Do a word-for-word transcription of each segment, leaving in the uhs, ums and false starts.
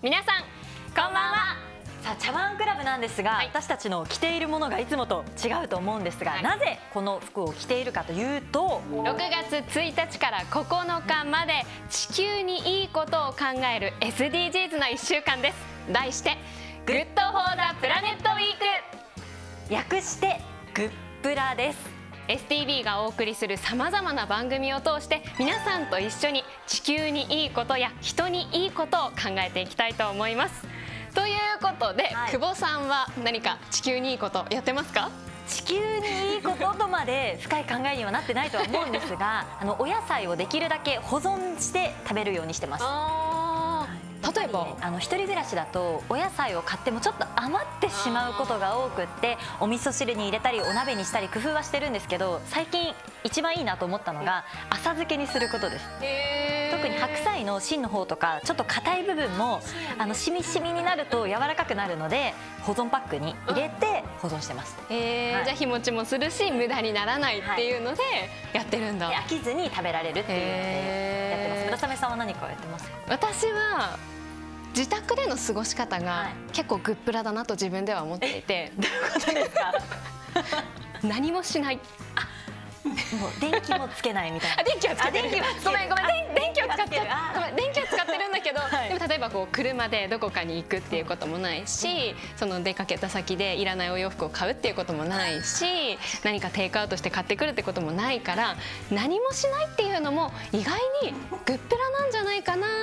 皆さんこんばんは。 さあ茶碗クラブなんですが、はい、私たちの着ているものがいつもと違うと思うんですが、はい、なぜこの服を着ているかというと、 ろくがつついたちからここのかまで地球にいいことを考える エスディージーズ のいっしゅうかんです。題してグッドフォーザプラネットウィーク、 略してグップラです。 エスティービー がお送りするさまざまな番組を通して皆さんと一緒に地球にいいことや人にいいことを考えていきたいと思います。ということで、はい、久保さんは何か地球にいいことやってますか？ 地球にいいこととまで深い考えにはなってないとは思うんですがあのお野菜をできるだけ保存して食べるようにしてます。 例えばあの一人暮らしだとお野菜を買ってもちょっと余ってしまうことが多くって、お味噌汁に入れたりお鍋にしたり工夫はしてるんですけど、最近一番いいなと思ったのが浅漬けにすることです。特に白菜の芯の方とかちょっと硬い部分もあのしみしみになると柔らかくなるので保存パックに入れて保存してます。 えーはい、じゃあ日持ちもするし無駄にならないっていうのでやってるんだ。 はい、飽きずに食べられるっていうのでやってます。村雨さんは何かやってますか？ 私は自宅での過ごし方が結構グップラだなと自分では思っていて。 どういうことですか？ 何もしない。 もう電気もつけないみたいな。 あ、電気はつけてる。ごめんごめん、電気を使ってる。ごめん、電気は使ってるんだけど、 はい、 でも例えばこう車でどこかに行くっていうこともないし、その出かけた先でいらないお洋服を買うっていうこともないし、何かテイクアウトして買ってくるってこともないから、何もしないっていうのも意外にグップラなんじゃないかなって。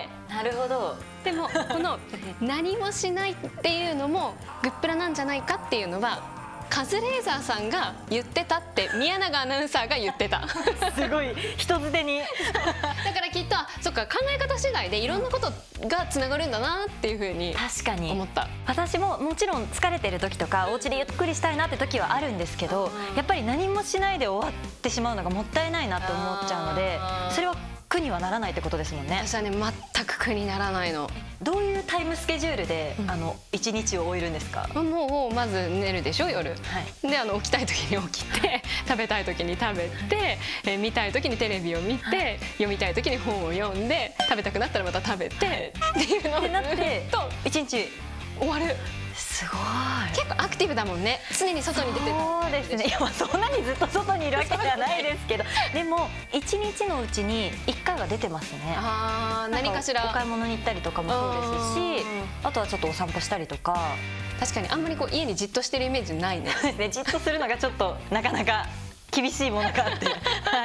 なるほど。 でもこの何もしないっていうのもグップラなんじゃないかっていうのはカズレーザーさんが言ってたって宮永アナウンサーが言ってた。 すごい人づてに。 だからきっとそっか、考え方次第でいろんなことがつながるんだなっていうふうに確かに思った。 私ももちろん疲れてる時とかお家でゆっくりしたいなって時はあるんですけど、やっぱり何もしないで終わってしまうのがもったいないなと思っちゃうので、それは苦にはならないってことですもんね。 私はね全く苦にならないの。 どういうタイムスケジュールで、うん、あの一日を終えるんですか？ もうまず寝るでしょ夜、はい、であの起きたい時に起きて食べたい時に食べて、え見たい時にテレビを見て、はい、読みたい時に本を読んで食べたくなったらまた食べて、はい、っていうのをってなってと一日終わる。 すごい。 結構アクティブだもんね。常に外に出てる。 そうですね。いやまあそんなにずっと外にいるわけじゃないですけど、でも一日のうちに一回は出てますね。 ああ、何かしらお買い物に行ったりとかもそうですし、あとはちょっとお散歩したりとか。 確かにあんまりこう家にじっとしてるイメージないね。 そうですね。じっとするのがちょっとなかなか厳しいものがあって、はい、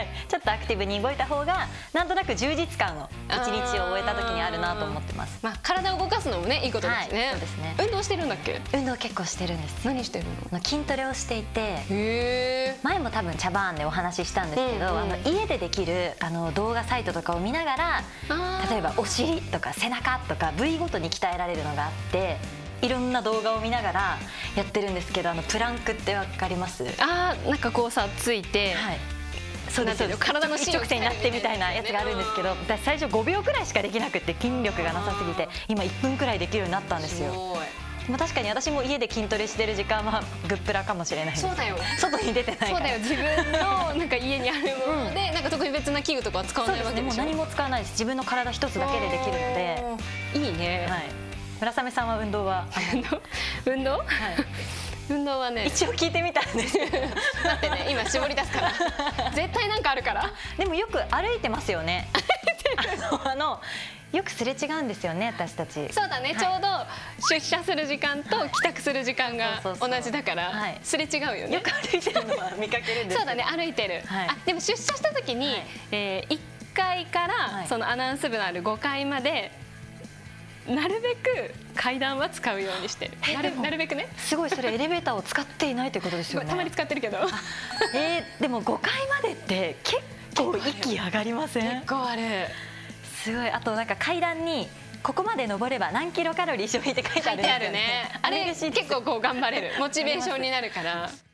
ちょっとアクティブに動いた方がなんとなく充実感を一日を終えた時にあるなと思ってます。 まあ体を動かすのもねいいことですね。 はい、そうですね。 運動してるんだっけ？ 運動結構してるんです。 何してるの？ 筋トレをしていて、 へ前も多分茶番でお話ししたんですけど、うんうん、あの家でできるあの動画サイトとかを見ながら、例えばお尻とか背中とか部位ごとに鍛えられるのがあって。いろんな動画を見ながらやってるんですけど、あのプランクってわかります？ あー、なんかこうさついて、はい、 そうですよ。体の一直線になってみたいなやつがあるんですけど、私最初ごびょうくらいしかできなくて筋力がなさすぎて今いっぷんくらいできるようになったんですよ。まあ確かに私も家で筋トレしてる時間はグップラかもしれないです。 そうだよ。 外に出てないから。 そうだよ。自分のなんか家にあるもので、うん、なんか特別な器具とかは使わないわけでしょ。 そうですね。もう何も使わないです。自分の体一つだけでできるので。 いいね。はい。 村雨さんは運動は？ 運動？はい。運動はね。 一応聞いてみたんですけど。 待ってね、今絞り出すから。絶対なんかあるから。 でもよく歩いてますよね。あのよくすれ違うんですよね、私たち。 そうだね。ちょうど出社する時間と帰宅する時間が同じだからすれ違うよね。 よく歩いてるのは見かけるんです。 そうだね、歩いてる。あ、でも出社した時にいっかいからそのアナウンス部のあるごかいまで。なるべく階段は使うようにしてる。なる、なるべくね。 すごい、それエレベーターを使っていないということですよね。 たまに使ってるけど。 えー、でもごかいまでって結構息上がりません？ 結構ある。 すごい。あとなんか階段にここまで登れば何キロカロリー消費って書いてあるんですよね。 あれ結構こう頑張れるモチベーションになるから。